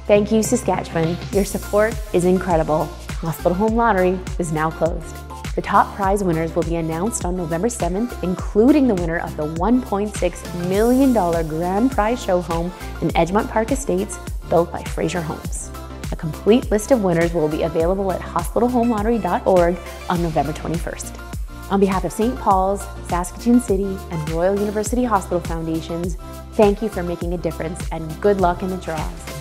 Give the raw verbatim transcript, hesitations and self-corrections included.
Thank you, Saskatchewan. Your support is incredible. Hospital Home Lottery is now closed. The top prize winners will be announced on November seventh, including the winner of the one point six million dollar grand prize show home in Edgemont Park Estates, built by Fraser Homes. A complete list of winners will be available at hospital home lottery dot org on November twenty-first. On behalf of Saint Paul's, Saskatoon City, and Royal University Hospital Foundations, thank you for making a difference and good luck in the draws.